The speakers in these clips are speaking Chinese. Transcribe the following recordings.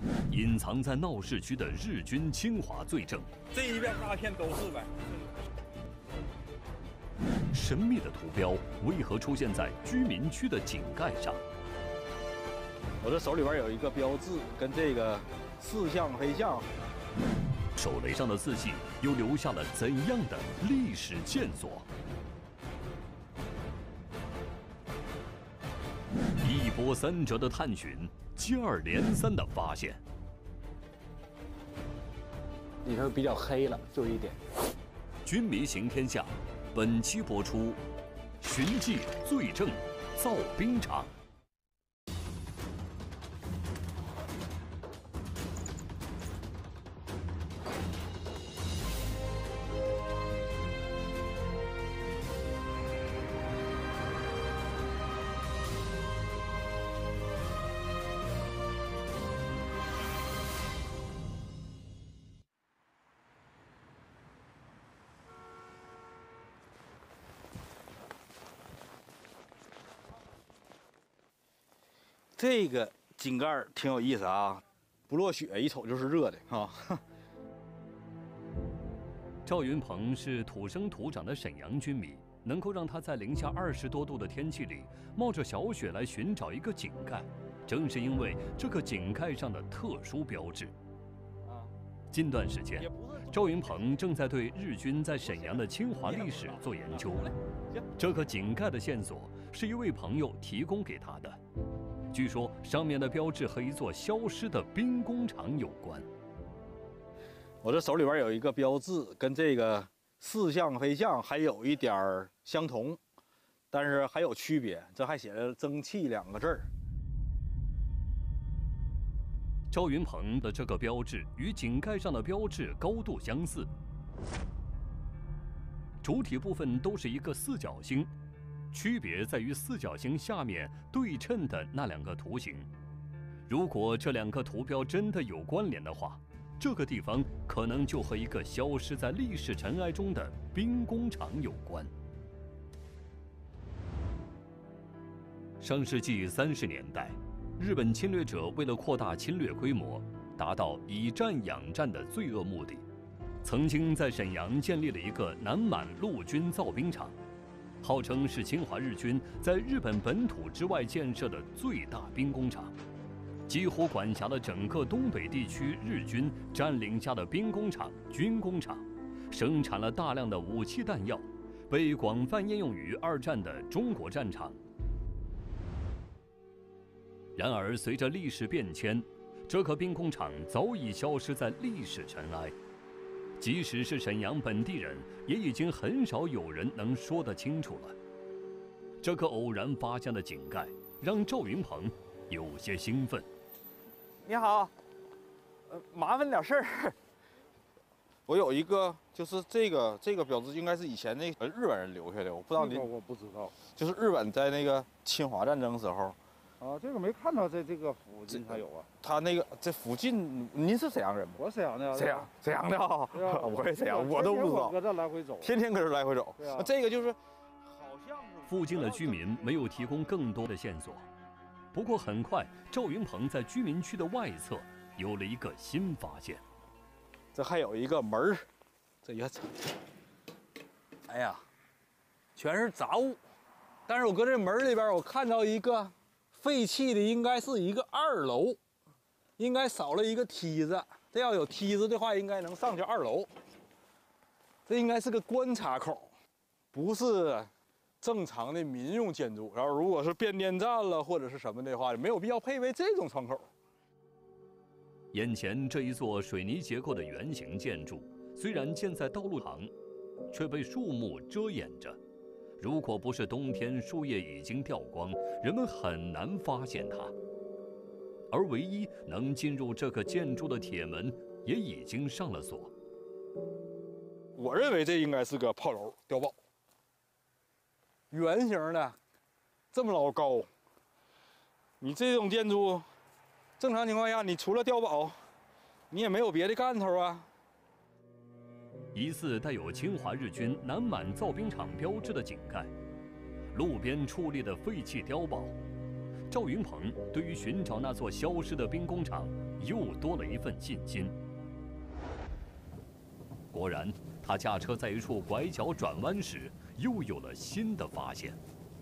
隐藏在闹市区的日军侵华罪证， 这一边大片都是呗。 神秘的图标为何出现在居民区的井盖上？ 我这手里边有一个标志，跟这个似像非像。 手雷上的字迹又留下了怎样的历史线索？一波三折的探寻，接二连三的发现。 里头比较黑了，就一点。 军迷行天下，本期播出：寻迹罪证，造兵场。 这个井盖挺有意思啊，不落雪，一瞅就是热的啊。 赵云鹏是土生土长的沈阳军迷，能够让他在零下20多度的天气里冒着小雪来寻找一个井盖，正是因为这个井盖上的特殊标志。近段时间，赵云鹏正在对日军在沈阳的侵华历史做研究。这个井盖的线索是一位朋友提供给他的。据说上面的标志和一座消失的兵工厂有关。 我这手里边有一个标志，跟这个似像非像，还有一点相同，但是还有区别。这还写着"蒸汽"2个字儿。 赵云鹏的这个标志与井盖上的标志高度相似，主体部分都是一个四角星。区别在于四角形下面对称的那2个图形。如果这2个图标真的有关联的话，这个地方可能就和一个消失在历史尘埃中的兵工厂有关。上世纪30年代，日本侵略者为了扩大侵略规模，达到以战养战的罪恶目的，曾经在沈阳建立了一个南满陆军造兵厂。号称是侵华日军在日本本土之外建设的最大兵工厂，几乎管辖了整个东北地区日军占领下的兵工厂、军工厂，生产了大量的武器弹药，被广泛应用于2战的中国战场。然而，随着历史变迁，这个兵工厂早已消失在历史尘埃。即使是沈阳本地人，也已经很少有人能说得清楚了。这个偶然发现的井盖，让赵云鹏有些兴奋。 你好，麻烦点事儿。我有一个，就是这个标志，应该是以前那日本人留下的，我不知道您。 我不知道。 就是日本在那个侵华战争时候。 啊，这个没看到，在这个附近才有啊。 他那个这附近，您是沈阳人吗？ 我沈阳的。 沈阳的啊。我也沈阳，我都不知道。 搁这来回走。 天天搁这来回走。 对啊。 这个就是，好像是。 附近的居民没有提供更多的线索，不过很快，赵云鹏在居民区的外侧有了一个新发现。 这还有一个门儿，这也，哎呀，全是杂物。但是我搁这门里边，我看到一个。废弃的应该是一个2楼，应该少了一个梯子。这要有梯子的话，应该能上去2楼。这应该是个观察口，不是正常的民用建筑。然后，如果是变电站了或者是什么的话，没有必要配备这种窗口。 眼前这一座水泥结构的圆形建筑，虽然建在道路旁，却被树木遮掩着。如果不是冬天树叶已经掉光，人们很难发现它。而唯一能进入这个建筑的铁门也已经上了锁。 我认为这应该是个炮楼碉堡，圆形的，这么老高。你这种建筑，正常情况下，你除了碉堡，你也没有别的干头啊。 疑似带有侵华日军南满造兵厂标志的井盖，路边矗立的废弃碉堡， 赵云鹏对于寻找那座消失的兵工厂又多了一份信心。果然，他驾车在一处拐角转弯时，又有了新的发现。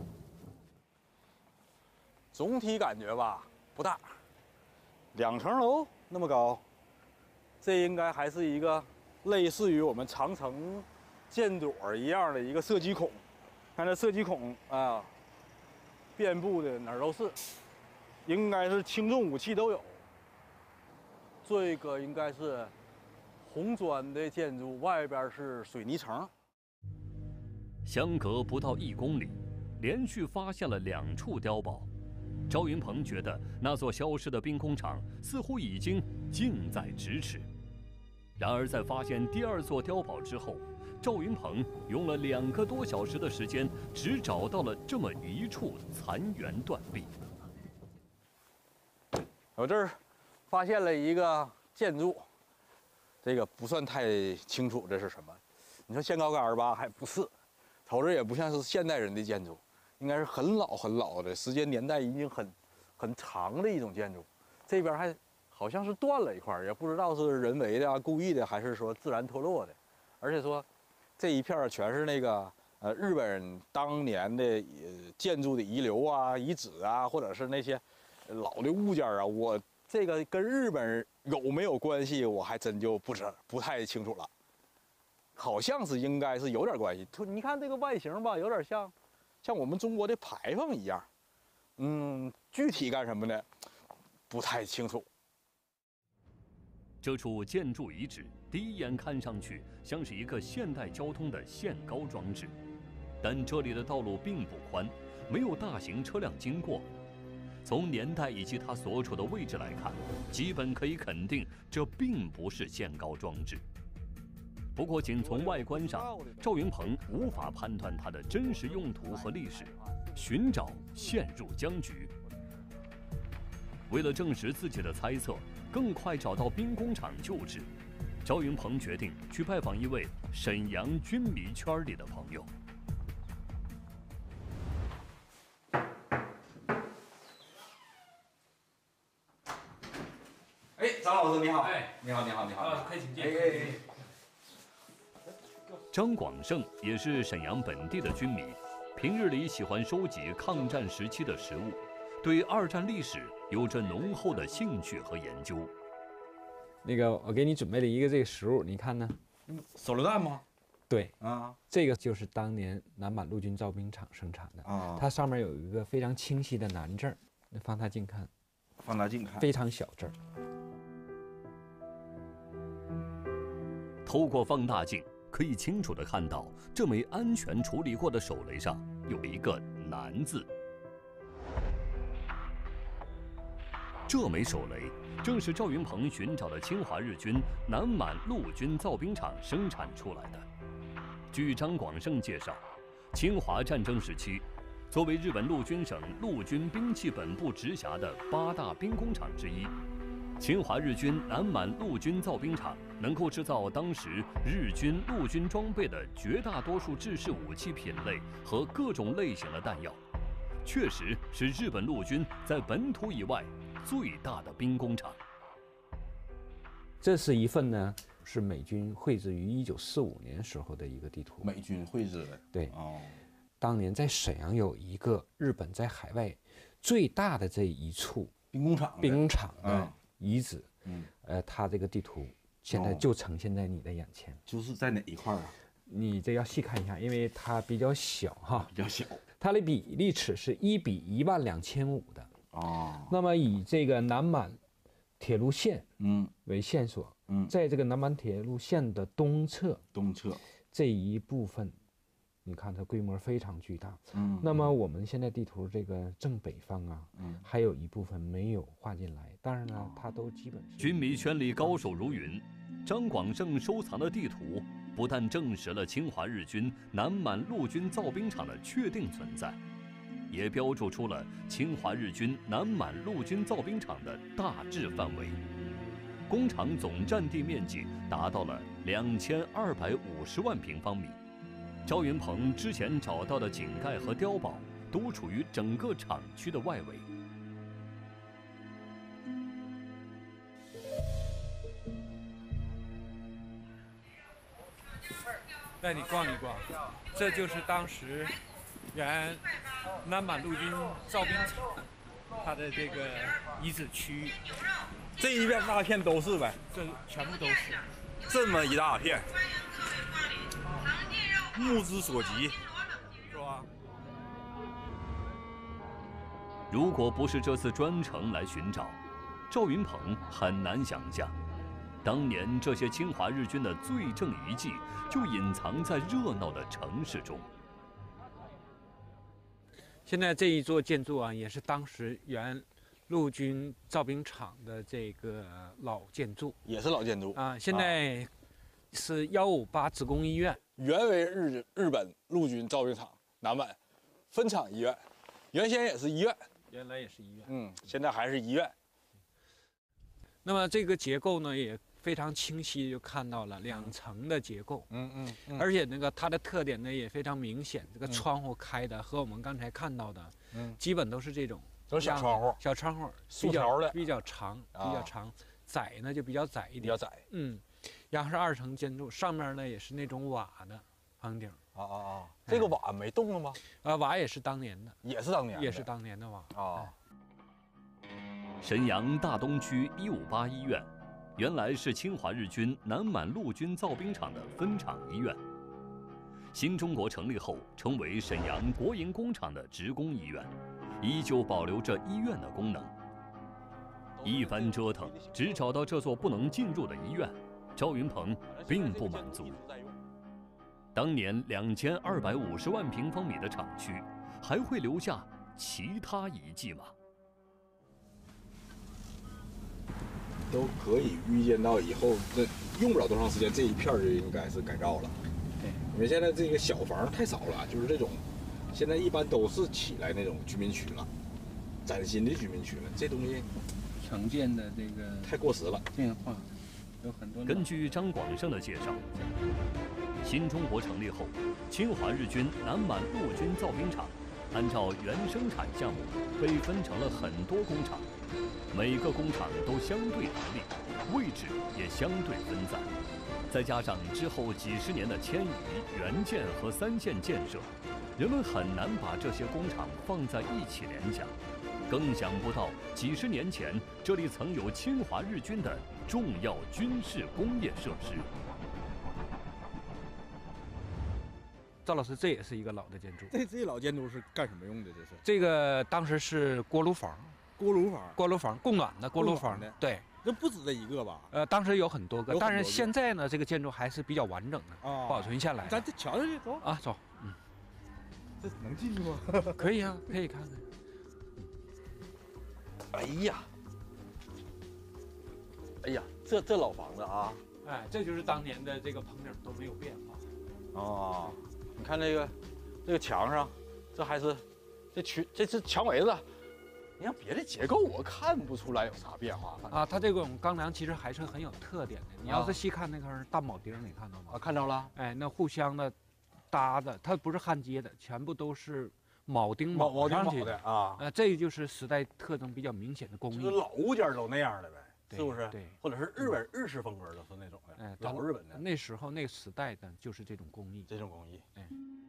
总体感觉吧不大，2层楼那么高，这应该还是一个类似于我们长城箭垛一样的一个射击孔。看这射击孔啊，遍布的哪儿都是，应该是轻重武器都有。这个应该是红砖的建筑，外边是水泥层。 相隔不到1公里，连续发现了2处碉堡。赵云鹏觉得那座消失的兵工厂似乎已经近在咫尺。然而，在发现第2座碉堡之后，赵云鹏用了2个多小时的时间，只找到了这么一处残垣断壁。 我这儿发现了一个建筑，这个不算太清楚这是什么。你说限高杆吧，还不是，瞅着也不像是现代人的建筑，应该是很老很老的，时间年代已经很长的一种建筑。这边还好像是断了一块，也不知道是人为的啊、故意的，还是说自然脱落的。而且说这一片全是那个日本人当年的建筑的遗留啊、遗址啊，或者是那些老的物件啊。我这个跟日本人有没有关系，我还真就不太清楚了。好像是应该是有点关系。你看这个外形吧，有点像我们中国的牌坊一样。具体干什么呢？不太清楚。 这处建筑遗址第一眼看上去像是一个现代交通的限高装置，但这里的道路并不宽，没有大型车辆经过。从年代以及它所处的位置来看，基本可以肯定这并不是限高装置。不过，仅从外观上，赵云鹏无法判断它的真实用途和历史，寻找陷入僵局。为了证实自己的猜测，更快找到兵工厂旧址，赵云鹏决定去拜访一位沈阳军迷圈里的朋友。 哎，张老师你好！ 哎， 你好，你好，你好！ 可以请进。 张广胜也是沈阳本地的军迷，平日里喜欢收集抗战时期的实物，对2战历史有着浓厚的兴趣和研究。 那个，我给你准备了一个这个实物，你看呢？ 手榴弹吗？ 对啊， 这个就是当年南满陆军造兵厂生产的啊， 它上面有一个非常清晰的南字儿，那放大镜看， 放大镜看， 非常小字儿。 透过放大镜，可以清楚地看到这枚安全处理过的手雷上有一个“南”字。这枚手雷正是赵云鹏寻找的清华日军南满陆军造兵厂生产出来的。据张广胜介绍，侵华战争时期，作为日本陆军省陆军兵器本部直辖的8大兵工厂之一，侵华日军南满陆军造兵厂能够制造当时日军陆军装备的绝大多数制式武器品类和各种类型的弹药，确实是日本陆军在本土以外最大的兵工厂。 这是一份呢，是美军绘制于1945年时候的一个地图。 美军绘制的。 对， 哦， 当年在沈阳有一个日本在海外最大的这一处兵工厂的遗址。它这个地图现在就呈现在你的眼前。 就是在哪一块啊？ 你这要细看一下，因为它比较小哈， 比较小。 它的比例尺是1比12500的。 哦。 那么以这个南满铁路线为线索，在这个南满铁路线的东侧这一部分，你看它规模非常巨大。那么我们现在地图这个正北方啊，还有一部分没有划进来。当然了，它都基本是。 军迷圈里高手如云，张广胜收藏的地图不但证实了侵华日军南满陆军造兵厂的确定存在，也标注出了侵华日军南满陆军造兵厂的大致范围。工厂总占地面积达到了2250万平方米。赵云鹏之前找到的井盖和碉堡都处于整个厂区的外围， 带你逛一逛，这就是当时原南满陆军造兵厂它的这个遗址区域。 这一片大片都是呗， 这全部都是。 这么一大片，目之所及，是吧？ 如果不是这次专程来寻找，赵云鹏很难想象，当年这些侵华日军的罪证遗迹就隐藏在热闹的城市中。 现在这一座建筑啊，也是当时原陆军造兵厂的这个老建筑， 也是老建筑啊。现在是158职工医院， 原为日本陆军造兵厂南满分厂医院，原先也是医院， 原来也是医院， 现在还是医院。 那么这个结构呢，也非常清晰，就看到了2层的结构，而且那个它的特点呢也非常明显，这个窗户开的和我们刚才看到的，基本都是这种。 都是小窗户， 小窗户， 竖条的， 比较长，窄呢就比较窄一点， 比较窄。 然后是2层建筑，上面呢也是那种瓦的房顶。 这个瓦没动了吗？ 瓦也是当年的， 也是当年的， 也是当年的瓦。 沈阳大东区158医院，原来是侵华日军南满陆军造兵厂的分厂医院。新中国成立后，成为沈阳国营工厂的职工医院。依旧保留着医院的功能。一番折腾，只找到这座不能进入的医院，赵云鹏并不满足。当年2250万平方米的厂区，还会留下其他遗迹吗？ 都可以预见到以后，这用不了多长时间，这一片就应该是改造了。 对， 因为现在这个小房太少了，就是这种。现在一般都是起来那种居民区了，崭新的居民区了，这东西城建的这个太过时了， 变化有很多。 根据张广胜的介绍，新中国成立后，侵华日军南满陆军造兵厂按照原生产项目被分成了很多工厂，每个工厂都相对独立，位置也相对分散。再加上之后几十年的迁移、援建和3线建设，人们很难把这些工厂放在一起联想，更想不到几十年前这里曾有侵华日军的重要军事工业设施。 赵老师，这也是一个老的建筑。 这老建筑是干什么用的？ 这个当时是锅炉房。锅炉房供暖的锅炉房的。对， 这不止这一个吧？ 当时有很多个，但是现在呢，这个建筑还是比较完整的，保存下来。 咱这瞧瞧去，走啊，走。 这能进去吗？ 可以啊，可以看看。 哎呀，这老房子啊！ 哎，这就是当年的这个棚顶都没有变化。 你看这个墙上，这还是这是墙围子。你看别的结构，我看不出来有啥变化啊。它这种钢梁其实还是很有特点的。你要是细看那块是大铆钉，你看到吗？ 看着了。 哎，那互相的搭的，它不是焊接的，全部都是铆钉铆上去的啊。 这就是时代特征比较明显的工艺。 就是老物件都那样的呗，是不是？ 对， 或者是日式风格的，是那种的。 哎， 老日本的。 那时候那个时代的就是这种工艺。 哎。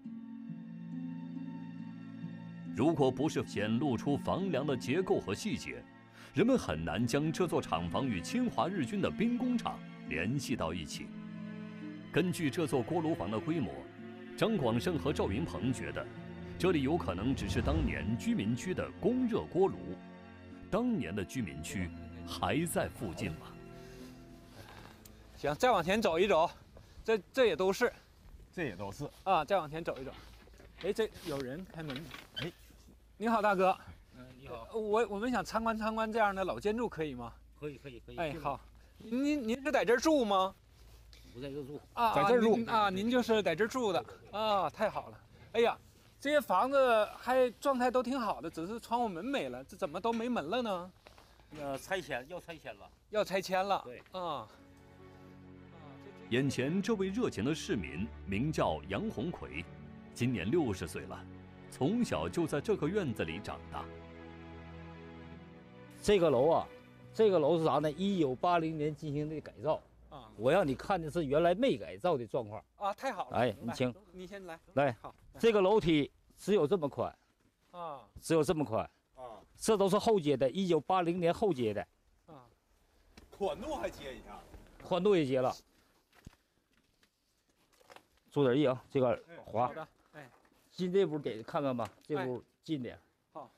如果不是显露出房梁的结构和细节，人们很难将这座厂房与侵华日军的兵工厂联系到一起。根据这座锅炉房的规模，张广胜和赵云鹏觉得，这里有可能只是当年居民区的供热锅炉。当年的居民区还在附近吗？ 行，再往前走一走，这也都是，啊，再往前走一走。哎，这有人开门。哎，你好，大哥。 你好。 我们想参观这样的老建筑，可以吗？ 可以。 哎，好。您是在这儿住吗？ 不在这住。 啊，在这儿住啊？您就是在这儿住的啊？太好了。哎呀，这些房子还状态都挺好的，只是窗户门没了，这怎么都没门了呢？ 要拆迁了。 要拆迁了。 对。 啊。 眼前这位热情的市民名叫杨红奎。今年60岁了，从小就在这个院子里长大。 这个楼啊，这个楼是啥呢？1980年进行的改造， 我让你看的是原来没改造的状况。 啊，太好了！ 哎，你请， 你先来。 来， 好， 这个楼梯只有这么宽， 啊， 只有这么宽， 啊， 这都是后接的，1980年后接的， 啊， 宽度还接一下， 宽度也接了。注点意啊，这个滑。 好的，哎， 进这屋得看看吧，这屋近点。 好。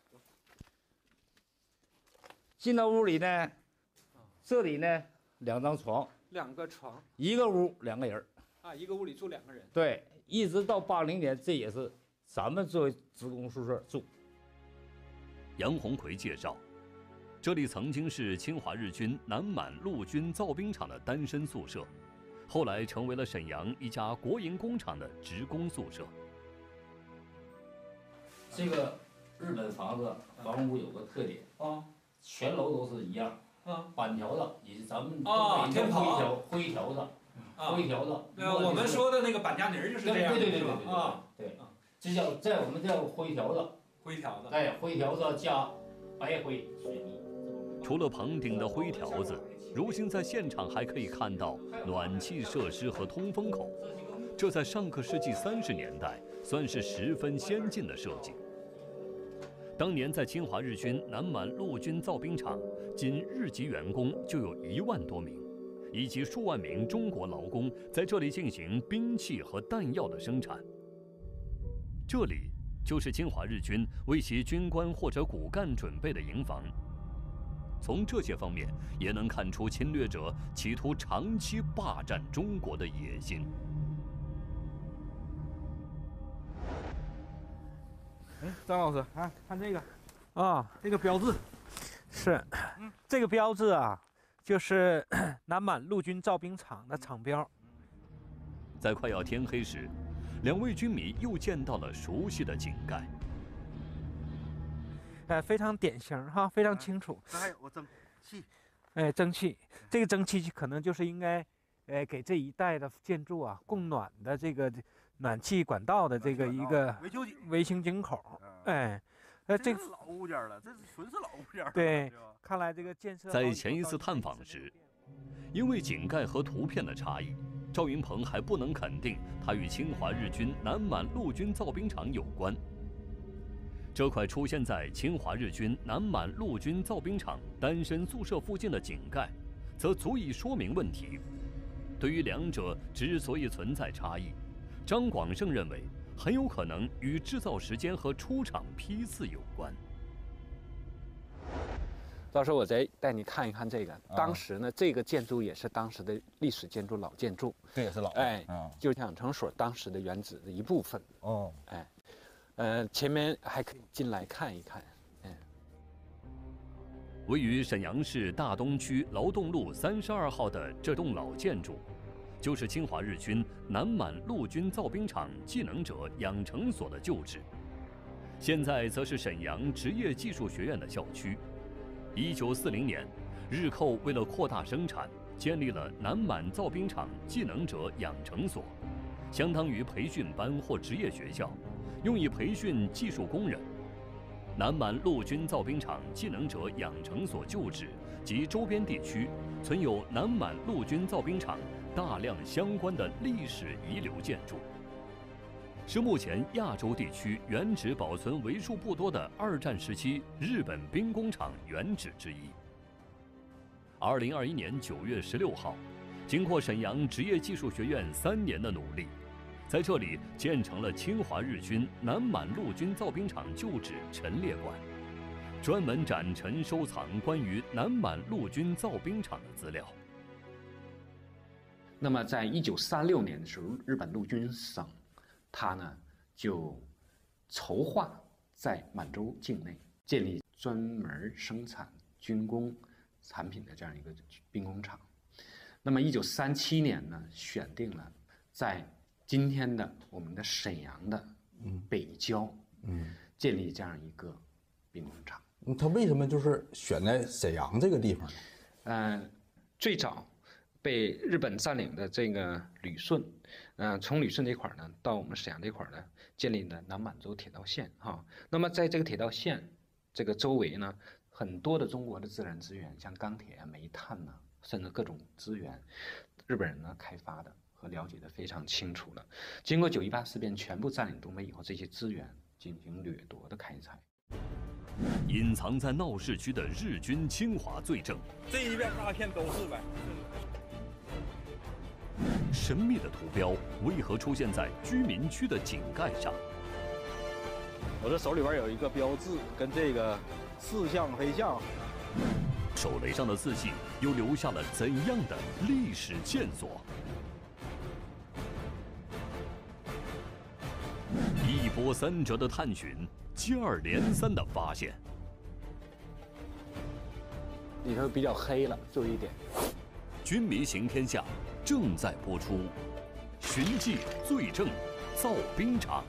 进到屋里呢，这里呢2张床 2个床， 一个屋2个人。 啊，一个屋里住2个人。 对，一直到80年，这也是咱们作为职工宿舍住。 杨红奎介绍，这里曾经是侵华日军南满陆军造兵厂的单身宿舍，后来成为了沈阳一家国营工厂的职工宿舍。 这个日本房子房屋有个特点啊， 全楼都是一样，板条子也是咱们天棚灰条子，灰条子。 我们说的那个板夹泥就是这样， 对是吧？啊， 对，这叫在我们叫灰条子， 灰条子。 哎，灰条子加白灰水泥。 除了棚顶的灰条子，如今在现场还可以看到暖气设施和通风口，这在上个世纪30年代算是十分先进的设计。当年在侵华日军南满陆军造兵厂，仅日籍员工就有1万多名，以及数万名中国劳工在这里进行兵器和弹药的生产。这里就是侵华日军为其军官或者骨干准备的营房。从这些方面也能看出侵略者企图长期霸占中国的野心。 张老师，看这个啊， 这个标志是，这个标志啊，就是南满陆军造兵厂的厂标。 在快要天黑时，2位军迷又见到了熟悉的井盖。 非常典型哈，非常清楚。 还有蒸汽， 蒸汽，这个蒸汽可能就是应该，给这一带的建筑啊供暖的这个暖气管道的这个一个维修井口。 这是老物件了，这是纯是老物件。 对，看来这个建设。 在前一次探访时，因为井盖和图片的差异，赵云鹏还不能肯定它与侵华日军南满陆军造兵厂有关。这块出现在侵华日军南满陆军造兵厂单身宿舍附近的井盖，则足以说明问题。对于两者之所以存在差异，张广胜认为很有可能与制造时间和出厂批次有关。 到时候我再带你看一看这个。当时呢，这个建筑也是当时的历史建筑老建筑， 这也是老的， 就是养成所当时的原址的一部分。 哦， 前面还可以进来看一看。 位于沈阳市大东区劳动路32号的这栋老建筑，就是侵华日军南满陆军造兵厂技能者养成所的旧址，现在则是沈阳职业技术学院的校区。1940年，日寇为了扩大生产，建立了南满造兵厂技能者养成所，相当于培训班或职业学校，用以培训技术工人。南满陆军造兵厂技能者养成所旧址及周边地区存有南满陆军造兵厂大量相关的历史遗留建筑，是目前亚洲地区原址保存为数不多的2战时期日本兵工厂原址之一。2021年9月16号，经过沈阳职业技术学院3年的努力，在这里建成了侵华日军南满陆军造兵厂旧址陈列馆，专门展陈收藏关于南满陆军造兵厂的资料。 那么在1936年的时候，日本陆军省它呢就筹划在满洲境内建立专门生产军工产品的这样一个兵工厂。那么1937年呢，选定了在今天的我们的沈阳的北郊，建立这样一个兵工厂。 他为什么就是选在沈阳这个地方呢？最早被日本占领的这个旅顺，从旅顺这块呢到我们沈阳这块呢，建立了南满洲铁道线哈。那么在这个铁道线这个周围呢，很多的中国的自然资源，像钢铁啊、煤炭呐，甚至各种资源， 日本人呢开发的和了解的非常清楚了。经过9·18事变全部占领东北以后，这些资源进行掠夺的开采。 隐藏在闹市区的日军侵华罪证， 这一边大片都是呗。 神秘的图标为何出现在居民区的井盖上？ 我这手里边有一个标志，跟这个似像非像。 手雷上的字迹又留下了怎样的历史线索？一波三折的探寻，接二连三的发现。 里头比较黑了，注意一点。 军迷行天下正在播出，寻迹罪证，造兵场。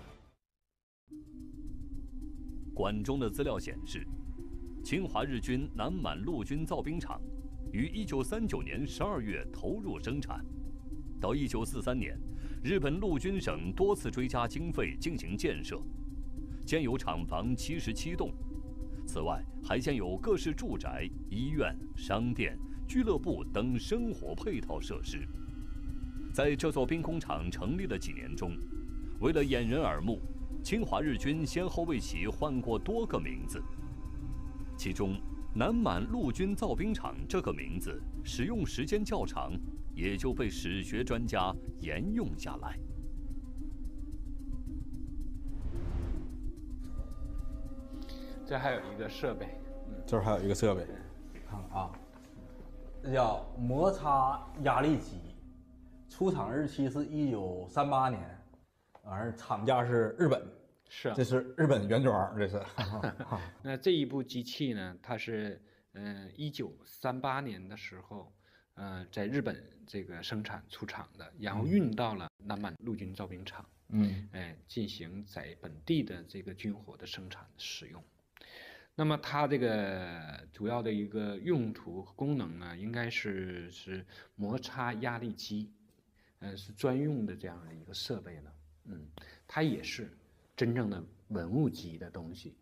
馆中的资料显示，侵华日军南满陆军造兵厂于1939年12月投入生产，到1943年，日本陆军省多次追加经费进行建设，建有厂房77栋。此外，还建有各式住宅、医院、商店、俱乐部等生活配套设施。在这座兵工厂成立的几年中，为了掩人耳目，侵华日军先后为其换过多个名字。其中，南满陆军造兵厂这个名字使用时间较长，也就被史学专家沿用下来。 这还有一个设备， 这儿还有一个设备，看看啊，这叫摩擦压力机，出厂日期是1938年，完事厂家是日本， 是， 这是日本原装，这是。 那这一部机器呢，它是1938年的时候，在日本这个生产出厂的，然后运到了南满陆军造兵厂，进行在本地的这个军火的生产使用。那么它这个主要的一个用途和功能呢，应该是摩擦压力机，是专用的这样的一个设备呢。它也是真正的文物级的东西。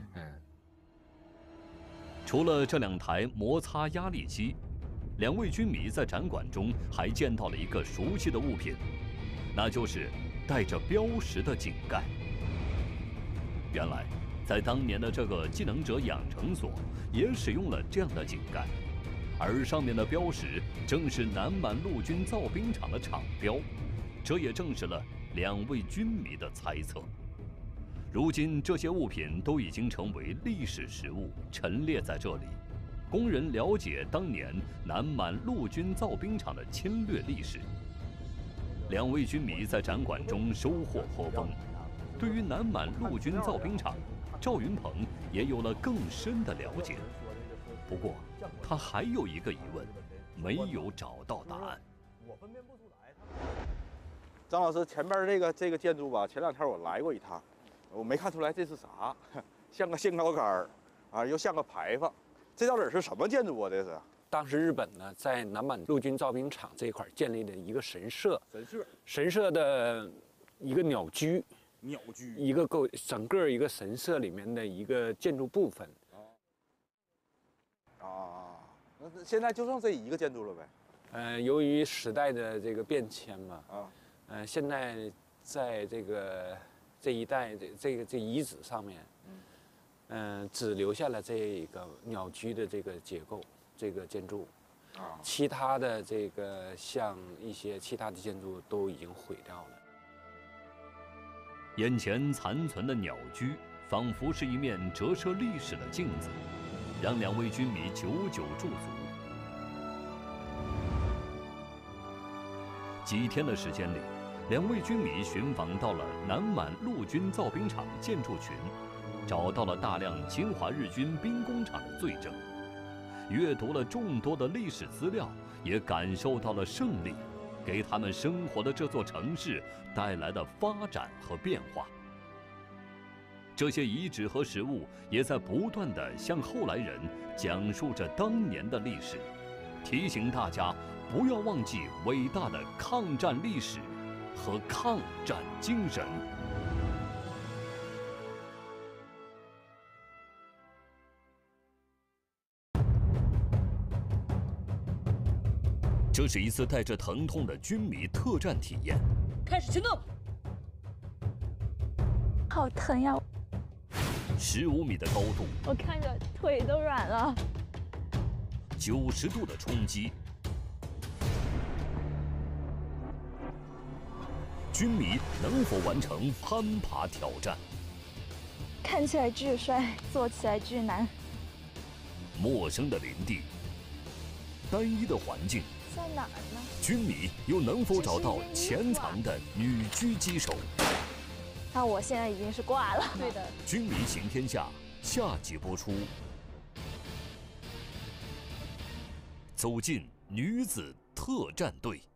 除了这2台摩擦压力机，2位军迷在展馆中还见到了一个熟悉的物品，那就是带着标识的井盖。原来，在当年的这个技能者养成所，也使用了这样的井盖，而上面的标识正是南满陆军造兵厂的厂标，这也证实了2位军迷的猜测。如今，这些物品都已经成为历史实物，陈列在这里，供人了解当年南满陆军造兵厂的侵略历史。2位军迷在展馆中收获颇丰，对于南满陆军造兵厂，赵云鹏也有了更深的了解。不过，他还有一个疑问，没有找到答案。 我分辨不出来。张老师，前边这个建筑吧，前2天我来过一趟，我没看出来这是啥，像个兴高杆啊，又像个牌坊，这到底是什么建筑啊？这是？ 当时日本呢，在南满陆军造兵厂这一块建立了一个神社，神社的一个鸟居。一个整个一个神社里面的一个建筑部分。 那现在就剩这一个建筑了呗？ 由于时代的这个变迁嘛，现在在这一带这遗址上面，只留下了这个鸟居的这个结构，这个建筑，其他的这个像一些其他的建筑都已经毁掉了。 眼前残存的鸟居，仿佛是一面折射历史的镜子，让2位军迷久久驻足。几天的时间里，2位军迷寻访到了南满陆军造兵厂建筑群，找到了大量侵华日军兵工厂的罪证，阅读了众多的历史资料，也感受到了胜利给他们生活的这座城市带来的发展和变化。这些遗址和实物也在不断地向后来人讲述着当年的历史，提醒大家不要忘记伟大的抗战历史和抗战精神。 这是一次带着疼痛的军迷特战体验。 开始行动！ 好疼呀 ！15米的高度， 我看着腿都软了。 90度的冲击，军迷能否完成攀爬挑战？ 看起来巨帅，做起来巨难。 陌生的林地，单一的环境， 在哪儿呢？ 军迷又能否找到潜藏的女狙击手？ 那我现在已经是挂了。对的。 军迷行天下下集播出。走进女子特战队。